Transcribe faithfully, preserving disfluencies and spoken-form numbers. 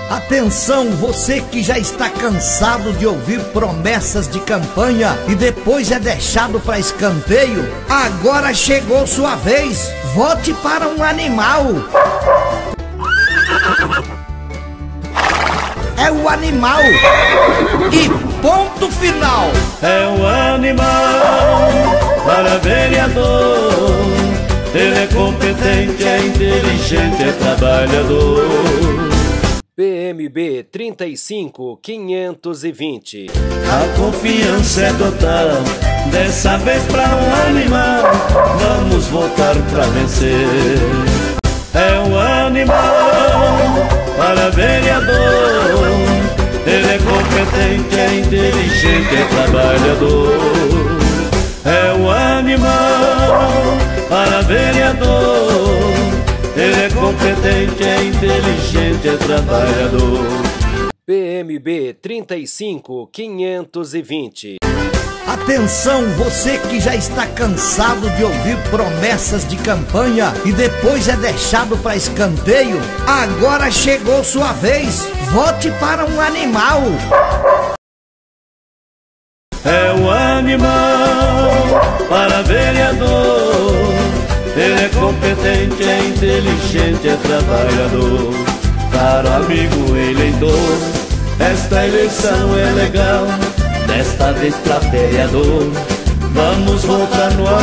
Atenção, você que já está cansado de ouvir promessas de campanha e depois é deixado para escanteio, agora chegou sua vez. Vote para um animal. É o animal. E ponto final. É o animal para vereador. Ele é competente, é inteligente, é trabalhador. P M B trinta e cinco, quinhentos e vinte. A confiança é total, dessa vez pra um animal, vamos votar pra vencer. É um animal para vereador, ele é competente, é inteligente, é trabalhador. É um animal para vereador, ele é competente, é inteligente, é trabalhador. P M B trinta e cinco, quinhentos e vinte. Atenção, você que já está cansado de ouvir promessas de campanha e depois é deixado para escanteio, agora chegou sua vez. Vote para um animal. É um animal para vereador, ele é competente, é inteligente, é trabalhador. Caro amigo eleitor, esta eleição é legal, desta vez pra vereador, vamos votar no